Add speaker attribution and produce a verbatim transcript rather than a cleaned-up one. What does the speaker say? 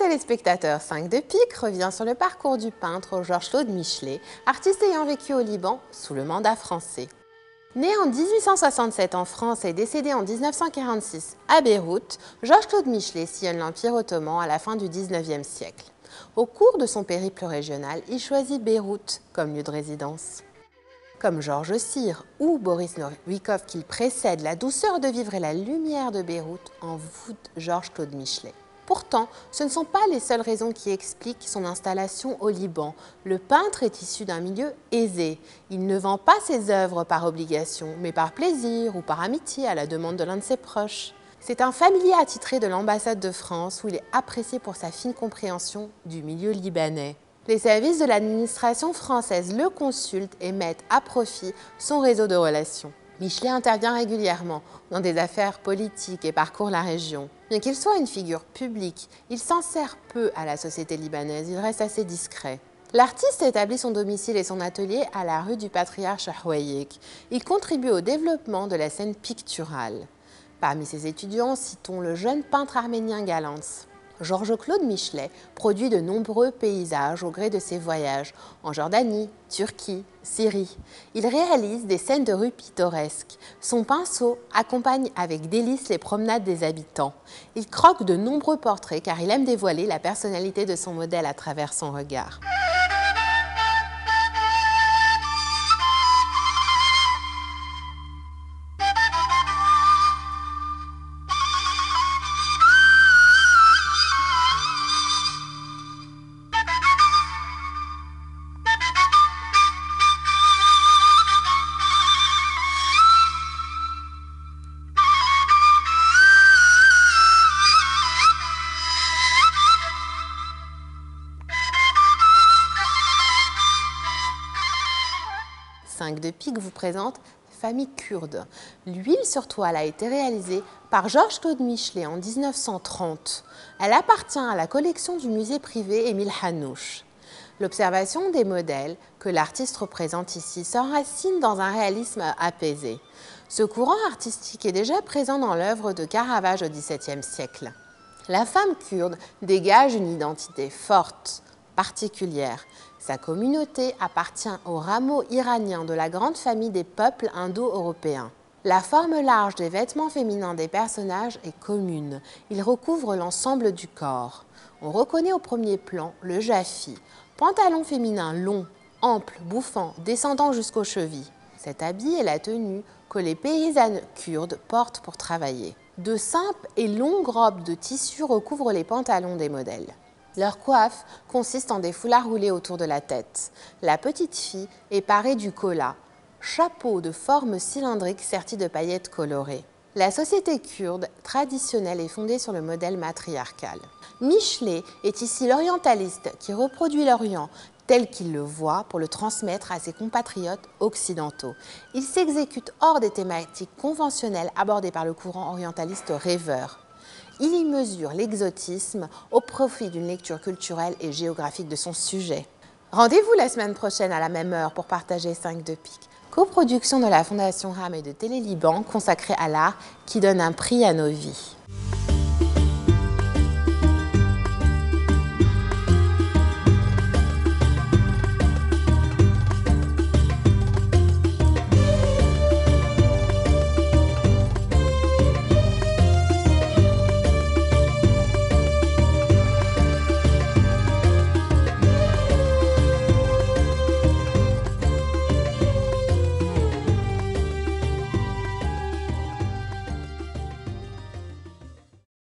Speaker 1: téléspectateurs, cinq de pique revient sur le parcours du peintre Georges-Claude Michelet, artiste ayant vécu au Liban sous le mandat français. Né en mille huit cent soixante-sept en France et décédé en mille neuf cent quarante-six à Beyrouth, Georges-Claude Michelet sillonne l'Empire ottoman à la fin du dix-neuvième siècle. Au cours de son périple régional, il choisit Beyrouth comme lieu de résidence. Comme Georges Sire ou Boris Novikov qu'il précède, la douceur de vivre et la lumière de Beyrouth envoûtent Georges-Claude Michelet. Pourtant, ce ne sont pas les seules raisons qui expliquent son installation au Liban. Le peintre est issu d'un milieu aisé. Il ne vend pas ses œuvres par obligation, mais par plaisir ou par amitié à la demande de l'un de ses proches. C'est un familier attitré de l'ambassade de France où il est apprécié pour sa fine compréhension du milieu libanais. Les services de l'administration française le consultent et mettent à profit son réseau de relations. Michelet intervient régulièrement dans des affaires politiques et parcourt la région. Bien qu'il soit une figure publique, il s'en sert peu à la société libanaise, il reste assez discret. L'artiste établit son domicile et son atelier à la rue du Patriarche Houayek. Il contribue au développement de la scène picturale. Parmi ses étudiants, citons le jeune peintre arménien Galance. Georges-Claude Michelet produit de nombreux paysages au gré de ses voyages en Jordanie, Turquie, Syrie. Il réalise des scènes de rue pittoresques. Son pinceau accompagne avec délice les promenades des habitants. Il croque de nombreux portraits car il aime dévoiler la personnalité de son modèle à travers son regard. cinq de pique vous présente Famille kurde. L'huile sur toile a été réalisée par Georges-Claude Michelet en mille neuf cent trente. Elle appartient à la collection du musée privé Émile Hanouch. L'observation des modèles que l'artiste représente ici s'enracine dans un réalisme apaisé. Ce courant artistique est déjà présent dans l'œuvre de Caravage au dix-septième siècle. La femme kurde dégage une identité forte, particulière. Sa communauté appartient au rameau iranien de la grande famille des peuples indo-européens. La forme large des vêtements féminins des personnages est commune. Ils recouvrent l'ensemble du corps. On reconnaît au premier plan le jaffi, pantalon féminin long, ample, bouffant, descendant jusqu'aux chevilles. Cet habit est la tenue que les paysannes kurdes portent pour travailler. De simples et longues robes de tissu recouvrent les pantalons des modèles. Leur coiffe consiste en des foulards roulés autour de la tête. La petite fille est parée du kola, chapeau de forme cylindrique serti de paillettes colorées. La société kurde traditionnelle est fondée sur le modèle matriarcal. Michelet est ici l'orientaliste qui reproduit l'Orient tel qu'il le voit pour le transmettre à ses compatriotes occidentaux. Il s'exécute hors des thématiques conventionnelles abordées par le courant orientaliste rêveur. Il y mesure l'exotisme au profit d'une lecture culturelle et géographique de son sujet. Rendez-vous la semaine prochaine à la même heure pour partager cinq de pique, coproduction de la Fondation RAM et de Télé Liban consacrée à l'art qui donne un prix à nos vies.